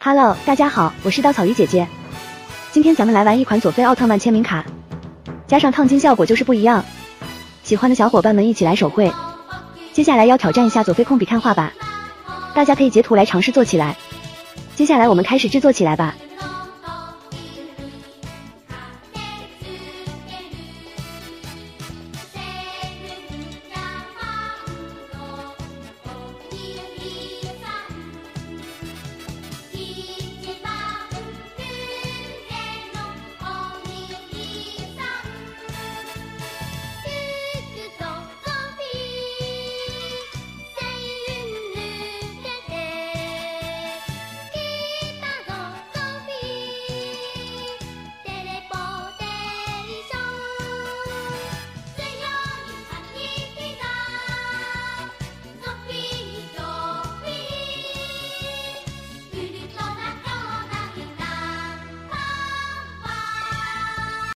Hello， 大家好，我是稻草鱼姐姐。今天咱们来玩一款佐菲奥特曼签名卡，加上烫金效果就是不一样。喜欢的小伙伴们一起来手绘。接下来要挑战一下佐菲控笔看画吧，大家可以截图来尝试做起来。接下来我们开始制作起来吧。